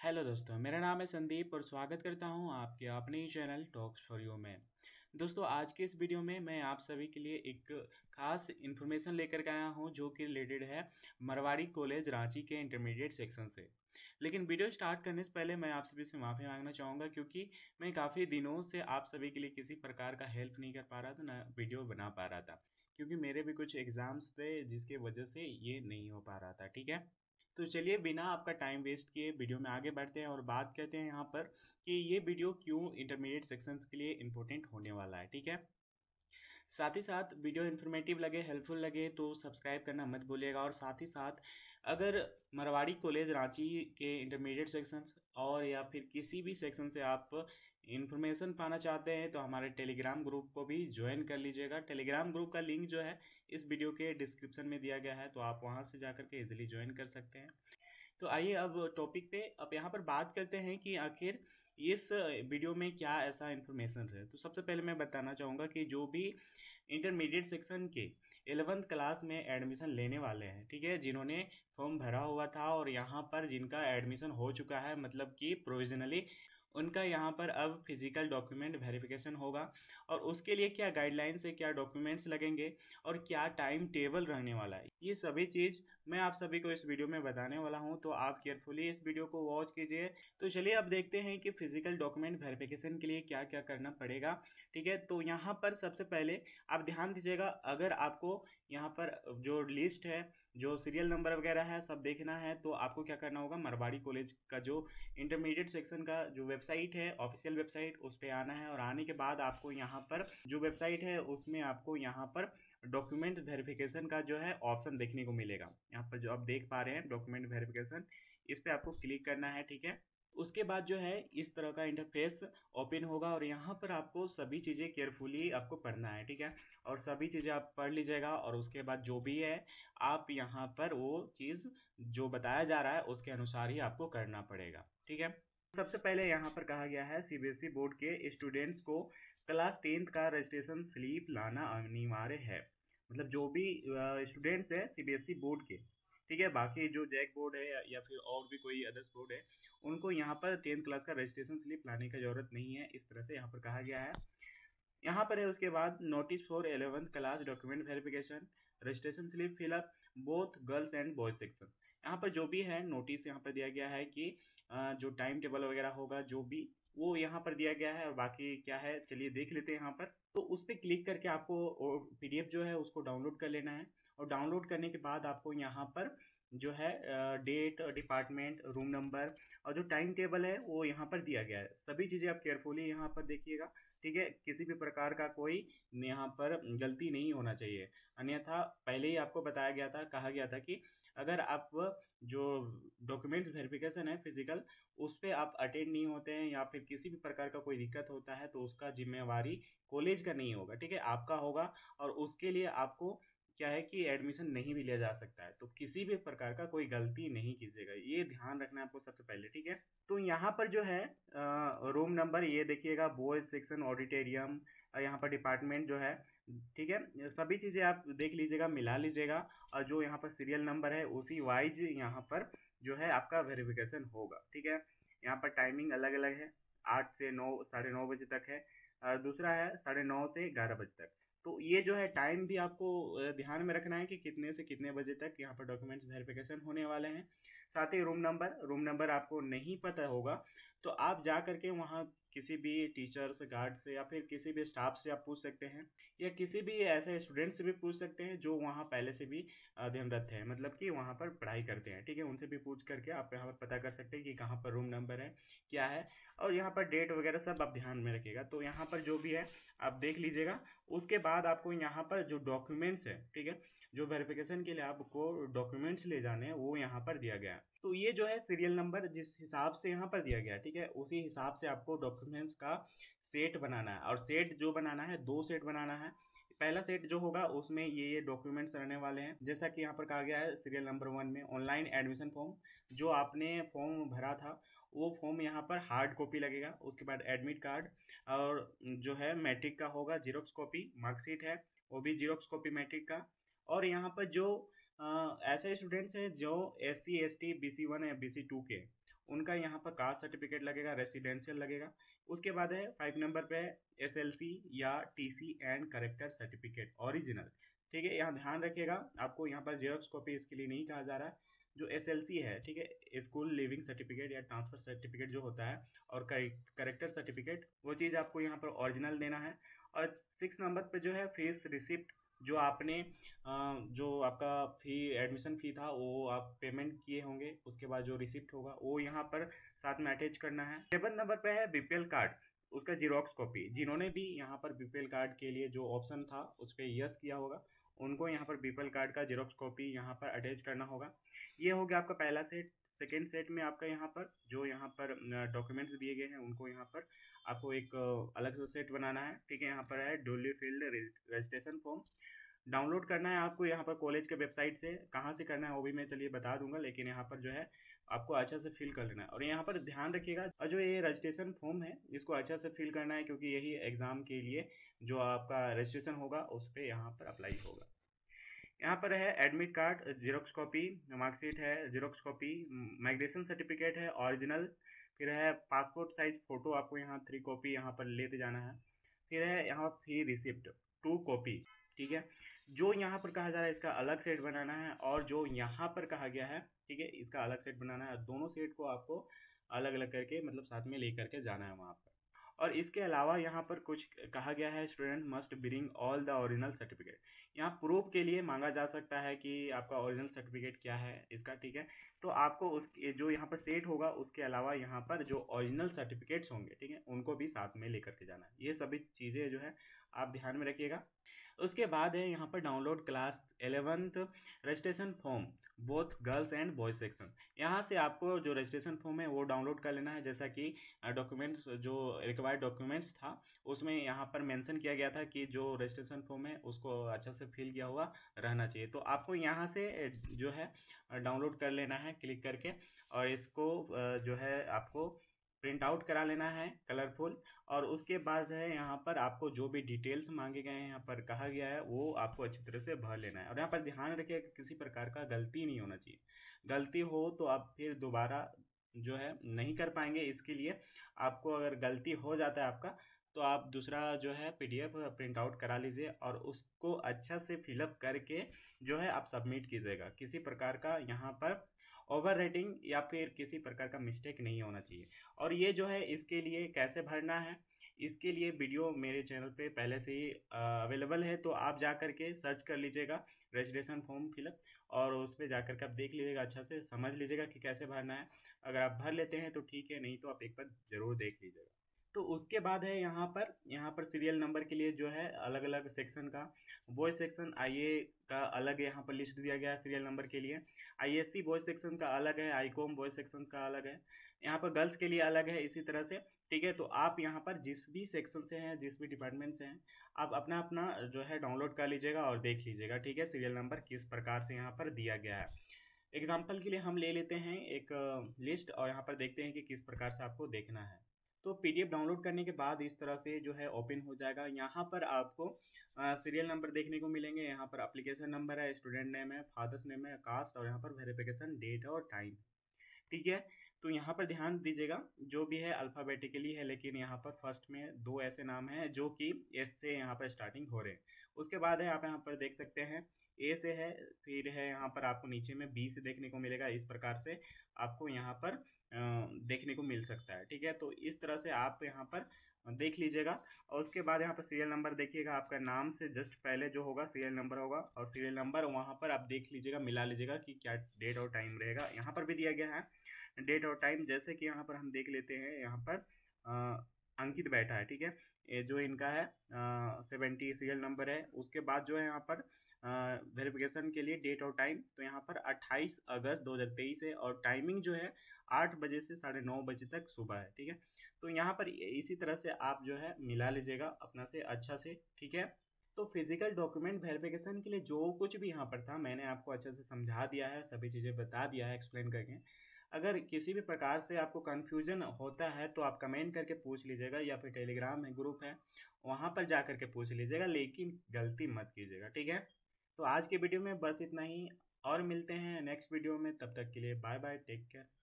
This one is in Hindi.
हेलो दोस्तों, मेरा नाम है संदीप और स्वागत करता हूं आपके अपने ही चैनल टॉक्स फॉर यू में। दोस्तों, आज के इस वीडियो में मैं आप सभी के लिए एक खास इन्फॉर्मेशन लेकर के आया हूं जो कि रिलेटेड है मारवाड़ी कॉलेज रांची के इंटरमीडिएट सेक्शन से। लेकिन वीडियो स्टार्ट करने से पहले मैं आप सभी से माफ़ी मांगना चाहूँगा क्योंकि मैं काफ़ी दिनों से आप सभी के लिए किसी प्रकार का हेल्प नहीं कर पा रहा था, ना वीडियो बना पा रहा था, क्योंकि मेरे भी कुछ एग्ज़ाम्स थे जिसके वजह से ये नहीं हो पा रहा था। ठीक है, तो चलिए बिना आपका टाइम वेस्ट किए वीडियो में आगे बढ़ते हैं और बात करते हैं यहाँ पर कि ये वीडियो क्यों इंटरमीडिएट सेक्शंस के लिए इम्पोर्टेंट होने वाला है। ठीक है, साथ ही साथ वीडियो इन्फॉर्मेटिव लगे, हेल्पफुल लगे तो सब्सक्राइब करना मत भूलिएगा। और साथ ही साथ अगर मारवाड़ी कॉलेज रांची के इंटरमीडिएट सेक्शंस और या फिर किसी भी सेक्शन से आप इन्फॉर्मेशन पाना चाहते हैं तो हमारे टेलीग्राम ग्रुप को भी ज्वाइन कर लीजिएगा। टेलीग्राम ग्रुप का लिंक जो है इस वीडियो के डिस्क्रिप्शन में दिया गया है, तो आप वहाँ से जा के इजीली ज्वाइन कर सकते हैं। तो आइए अब टॉपिक पे अब यहाँ पर बात करते हैं कि आखिर इस वीडियो में क्या ऐसा इन्फॉर्मेशन है। तो सबसे पहले मैं बताना चाहूँगा कि जो भी इंटरमीडिएट सेक्शन के 11th क्लास में एडमिशन लेने वाले हैं, ठीक है, जिन्होंने फॉर्म भरा हुआ था और यहाँ पर जिनका एडमिशन हो चुका है, मतलब कि प्रोविजनली, उनका यहाँ पर अब फिजिकल डॉक्यूमेंट वेरिफिकेशन होगा। और उसके लिए क्या गाइडलाइंस है, क्या डॉक्यूमेंट्स लगेंगे और क्या टाइम टेबल रहने वाला है, ये सभी चीज़ मैं आप सभी को इस वीडियो में बताने वाला हूं। तो आप केयरफुली इस वीडियो को वॉच कीजिए। तो चलिए अब देखते हैं कि फिजिकल डॉक्यूमेंट वेरिफिकेशन के लिए क्या क्या करना पड़ेगा। ठीक है, तो यहाँ पर सबसे पहले आप ध्यान दीजिएगा, अगर आपको यहाँ पर जो लिस्ट है, जो सीरियल नंबर वगैरह है, सब देखना है तो आपको क्या करना होगा, मारवाड़ी कॉलेज का जो इंटरमीडिएट सेक्शन का जो वेबसाइट है, ऑफिशियल वेबसाइट, उस पर आना है। और आने के बाद आपको यहाँ पर जो वेबसाइट है उसमें आपको यहाँ पर डॉक्यूमेंट वेरिफिकेशन का जो है ऑप्शन देखने को मिलेगा। यहाँ पर जो आप देख पा रहे हैं डॉक्यूमेंट वेरिफिकेशन, इस पर आपको क्लिक करना है। ठीक है, उसके बाद जो है इस तरह का इंटरफेस ओपन होगा और यहाँ पर आपको सभी चीज़ें केयरफुली आपको पढ़ना है। ठीक है, और सभी चीज़ें आप पढ़ लीजिएगा और उसके बाद जो भी है आप यहाँ पर वो चीज़ जो बताया जा रहा है उसके अनुसार ही आपको करना पड़ेगा। ठीक है, सबसे पहले यहाँ पर कहा गया है सीबीएसई बोर्ड के स्टूडेंट्स को क्लास 10th का रजिस्ट्रेशन स्लिप लाना अनिवार्य है। मतलब जो भी स्टूडेंट्स है सीबीएसई बोर्ड के, ठीक है, बाकी जो जैक बोर्ड है या फिर और भी कोई अदर्स बोर्ड है, उनको यहाँ पर 10th क्लास का रजिस्ट्रेशन स्लिप लाने की ज़रूरत नहीं है, इस तरह से यहाँ पर कहा गया है। यहाँ पर है उसके बाद notice for 11th class document verification registration slip fill up both girls and boys section. यहाँ पर जो भी है नोटिस यहाँ पर दिया गया है कि जो टाइम टेबल वगैरह होगा जो भी, वो यहाँ पर दिया गया है। और बाकी क्या है चलिए देख लेते हैं। यहाँ पर तो उस पर क्लिक करके आपको पीडीएफ जो है उसको डाउनलोड कर लेना है। और डाउनलोड करने के बाद आपको यहाँ पर जो है डेट, डिपार्टमेंट, रूम नंबर और जो टाइम टेबल है वो यहाँ पर दिया गया है। सभी चीज़ें आप केयरफुली यहाँ पर देखिएगा। ठीक है, किसी भी प्रकार का कोई यहाँ पर गलती नहीं होना चाहिए, अन्यथा पहले ही आपको बताया गया था, कहा गया था कि अगर आप जो डॉक्यूमेंट्स वेरिफिकेशन है फिजिकल, उस पर आप अटेंड नहीं होते हैं या फिर किसी भी प्रकार का कोई दिक्कत होता है तो उसका जिम्मेवारी कॉलेज का नहीं होगा, ठीक है, आपका होगा। और उसके लिए आपको क्या है कि एडमिशन नहीं भी लिया जा सकता है। तो किसी भी प्रकार का कोई गलती नहीं कीजिएगा, ये ध्यान रखना है आपको सबसे पहले। ठीक है, तो यहाँ पर जो है रूम नंबर ये देखिएगा, बॉयज सेक्शन ऑडिटोरियम, यहाँ पर डिपार्टमेंट जो है, ठीक है, सभी चीज़ें आप देख लीजिएगा, मिला लीजिएगा। और जो यहाँ पर सीरियल नंबर है उसी वाइज यहाँ पर जो है आपका वेरिफिकेशन होगा। ठीक है, यहाँ पर टाइमिंग अलग अलग है, 8 से 9, 9:30 बजे तक है, दूसरा है 9:30 से 11 बजे तक। तो ये जो है टाइम भी आपको ध्यान में रखना है कि कितने से कितने बजे तक यहाँ पर डॉक्यूमेंट्स वेरिफिकेशन होने वाले हैं। साथ ही रूम नंबर आपको नहीं पता होगा तो आप जा करके वहाँ किसी भी टीचर से, गार्ड से या फिर किसी भी स्टाफ से आप पूछ सकते हैं, या किसी भी ऐसे स्टूडेंट से भी पूछ सकते हैं जो वहाँ पहले से भी अध्ययनरत है, मतलब कि वहाँ पर पढ़ाई करते हैं। ठीक है, उनसे भी पूछ करके आप यहाँ पर पता कर सकते हैं कि कहाँ पर रूम नंबर है, क्या है। और यहाँ पर डेट वगैरह सब आप ध्यान में रखिएगा। तो यहाँ पर जो भी है आप देख लीजिएगा। उसके बाद आपको यहाँ पर जो डॉक्यूमेंट्स है, ठीक है, जो वेरिफिकेशन के लिए आपको डॉक्यूमेंट्स ले जाने हैं वो यहाँ पर दिया गया है। तो ये जो है सीरियल नंबर जिस हिसाब से यहाँ पर दिया गया है, ठीक है, उसी हिसाब से आपको डॉक्यूमेंट्स का सेट बनाना है। और सेट जो बनाना है, 2 सेट बनाना है। पहला सेट जो होगा उसमें ये डॉक्यूमेंट्स रहने वाले हैं, जैसा कि यहाँ पर कहा गया है सीरियल नंबर 1 में ऑनलाइन एडमिशन फॉर्म, जो आपने फॉर्म भरा था वो फॉर्म यहाँ पर हार्ड कॉपी लगेगा। उसके बाद एडमिट कार्ड और जो है मैट्रिक का होगा जीरोक्स कॉपी, मार्कशीट है वो भी जीरोक्स कॉपी मैट्रिक का। और यहाँ पर जो ऐसे स्टूडेंट्स हैं जो SC ST BC1 या BC2 के, उनका यहाँ पर कास्ट सर्टिफिकेट लगेगा, रेसिडेंशियल लगेगा। उसके बाद है 5 नंबर पे है SLC या TC and character certificate original. ठीक है, यहाँ ध्यान रखिएगा, आपको यहाँ पर जेरॉक्स कॉपी इसके लिए नहीं कहा जा रहा है। जो SLC है, ठीक है, स्कूल लिविंग सर्टिफिकेट या ट्रांसफर सर्टिफिकेट जो होता है, और करेक्टर सर्टिफिकेट, वो चीज़ आपको यहाँ पर ओरिजिनल देना है। और 6 नंबर पे जो है फीस रिसिप्ट, जो आपने जो आपका एडमिशन फी था वो आप पेमेंट किए होंगे, उसके बाद जो रिसिप्ट होगा वो यहाँ पर साथ में अटैच करना है। 7 नंबर पे है BPL कार्ड, उसका जीरोक्स कॉपी। जिन्होंने भी यहाँ पर BPL कार्ड के लिए जो ऑप्शन था उस पर यस किया होगा, उनको यहाँ पर BPL कार्ड का जीरोक्स कॉपी यहाँ पर अटैच करना होगा। ये हो गया आपका पहला सेट। सेकेंड सेट में आपका यहाँ पर जो यहाँ पर डॉक्यूमेंट्स दिए गए हैं उनको यहाँ पर आपको एक अलग से सेट बनाना है। ठीक है, यहाँ पर है duly filled registration form, download करना है आपको यहाँ पर कॉलेज के वेबसाइट से। कहाँ से करना है वो भी मैं चलिए बता दूंगा, लेकिन यहाँ पर जो है आपको अच्छा से फिल कर लेना है। और यहाँ पर ध्यान रखिएगा, और जो ये रजिस्ट्रेशन फॉर्म है इसको अच्छा से फिल करना है, क्योंकि यही एग्ज़ाम के लिए जो आपका रजिस्ट्रेशन होगा उस पर यहाँ पर अप्लाई होगा। यहाँ पर है admit card xerox copy, marksheet है जीरोक्स कॉपी, माइग्रेशन सर्टिफिकेट है ओरिजिनल, फिर है पासपोर्ट साइज फ़ोटो, आपको यहाँ 3 कॉपी यहाँ पर लेते जाना है। फिर है यहाँ फी रिसिप्ट 2 कॉपी। ठीक है, जो यहाँ पर कहा जा रहा है इसका अलग सेट बनाना है, और जो यहाँ पर कहा गया है, ठीक है, इसका अलग सेट बनाना है। दोनों सेट को आपको अलग अलग करके मतलब साथ में लेकर के जाना है वहाँ पर। और इसके अलावा यहाँ पर कुछ कहा गया है, student must bring all the original certificate. यहाँ प्रूफ के लिए मांगा जा सकता है कि आपका ओरिजिनल सर्टिफिकेट क्या है इसका। ठीक है, तो आपको उस जो यहाँ पर सेट होगा उसके अलावा यहाँ पर जो ओरिजिनल सर्टिफिकेट्स होंगे, ठीक है, उनको भी साथ में लेकर के जाना है। ये सभी चीज़ें जो है आप ध्यान में रखिएगा। उसके बाद है यहाँ पर download class 11th registration form both girls and boys section. यहाँ से आपको जो रजिस्ट्रेशन फॉर्म है वो डाउनलोड कर लेना है। जैसा कि डॉक्यूमेंट्स जो रिक्वायर्ड डॉक्यूमेंट्स था उसमें यहाँ पर मेंशन किया गया था कि जो रजिस्ट्रेशन फॉर्म है उसको अच्छा से फिल किया हुआ रहना चाहिए। तो आपको यहाँ से जो है डाउनलोड कर लेना है क्लिक करके, और इसको जो है आपको प्रिंट आउट करा लेना है कलरफुल। और उसके बाद है यहाँ पर आपको जो भी डिटेल्स मांगे गए हैं यहाँ पर कहा गया है वो आपको अच्छी तरह से भर लेना है। और यहाँ पर ध्यान रखिए कि किसी प्रकार का गलती नहीं होना चाहिए। गलती हो तो आप फिर दोबारा जो है नहीं कर पाएंगे। इसके लिए आपको अगर गलती हो जाता है आपका, तो आप दूसरा जो है PDF प्रिंट आउट करा लीजिए और उसको अच्छा से फिलअप करके जो है आप सबमिट कीजिएगा। किसी प्रकार का यहाँ पर ओवर रेटिंग या फिर किसी प्रकार का मिस्टेक नहीं होना चाहिए। और ये जो है इसके लिए कैसे भरना है, इसके लिए वीडियो मेरे चैनल पे पहले से ही अवेलेबल है, तो आप जा कर के सर्च कर लीजिएगा रजिस्ट्रेशन फॉर्म फिलअप, और उस पर जा कर के आप देख लीजिएगा, अच्छा से समझ लीजिएगा कि कैसे भरना है। अगर आप भर लेते हैं तो ठीक है, नहीं तो आप एक बार ज़रूर देख लीजिएगा। तो उसके बाद है यहाँ पर सीरियल नंबर के लिए जो है अलग अलग सेक्शन का, बॉयज सेक्शन IA का अलग यहाँ पर लिस्ट दिया गया है सीरियल नंबर के लिए। ISC बॉयज सेक्शन का अलग है, ICOM बॉयज सेक्शन का अलग है, यहाँ पर गर्ल्स के लिए अलग है, इसी तरह से। ठीक है, तो आप यहाँ पर जिस भी सेक्शन से हैं, जिस भी डिपार्टमेंट से हैं, आप अपना अपना जो है डाउनलोड कर लीजिएगा और देख लीजिएगा। ठीक है, सीरियल नंबर किस प्रकार से यहाँ पर दिया गया है। एग्जाम्पल के लिए हम ले लेते हैं एक लिस्ट, और यहाँ पर देखते हैं कि किस प्रकार से आपको देखना है। तो PDF डाउनलोड करने के बाद इस तरह से जो है ओपन हो जाएगा। यहाँ पर आपको सीरियल नंबर देखने को मिलेंगे। यहाँ पर एप्लीकेशन नंबर है, स्टूडेंट नेम है, फादर्स नेम है, कास्ट, और यहाँ पर वेरिफिकेशन डेट और टाइम। ठीक है, तो यहाँ पर ध्यान दीजिएगा, जो भी है अल्फ़ाबेटिकली है, लेकिन यहाँ पर फर्स्ट में 2 ऐसे नाम हैं जो कि S से यहाँ पर स्टार्टिंग हो रहे हैं। उसके बाद है आप यहाँ पर देख सकते हैं A से है, फिर है यहाँ पर आपको नीचे में B से देखने को मिलेगा। इस प्रकार से आपको यहाँ पर देखने को मिल सकता है। ठीक है, तो इस तरह से आप यहाँ पर देख लीजिएगा। और उसके बाद यहाँ पर सीरियल नंबर देखिएगा, आपका नाम से जस्ट पहले जो होगा सीरियल नंबर होगा, और सीरियल नंबर वहाँ पर आप देख लीजिएगा, मिला लीजिएगा कि क्या डेट और टाइम रहेगा। यहाँ पर भी दिया गया है डेट और टाइम, जैसे कि यहाँ पर हम देख लेते हैं। यहाँ पर अंकित बैठा है, ठीक है, ये जो इनका है 70 सीरियल नंबर है। उसके बाद जो है यहाँ पर वेरिफिकेशन के लिए डेट और टाइम, तो यहाँ पर 28 अगस्त 2023 है, और टाइमिंग जो है 8 बजे से 9:30 बजे तक सुबह है। ठीक है, तो यहाँ पर इसी तरह से आप जो है मिला लीजिएगा अपना से अच्छा से। ठीक है, तो फिजिकल डॉक्यूमेंट वेरिफिकेशन के लिए जो कुछ भी यहाँ पर था मैंने आपको अच्छे से समझा दिया है, सभी चीज़ें बता दिया है एक्सप्लेन करके। अगर किसी भी प्रकार से आपको कन्फ्यूजन होता है तो आप कमेंट करके पूछ लीजिएगा, या फिर टेलीग्राम में ग्रुप है वहाँ पर जा करके पूछ लीजिएगा, लेकिन गलती मत कीजिएगा। ठीक है, तो आज के वीडियो में बस इतना ही, और मिलते हैं नेक्स्ट वीडियो में। तब तक के लिए बाय बाय, टेक केयर।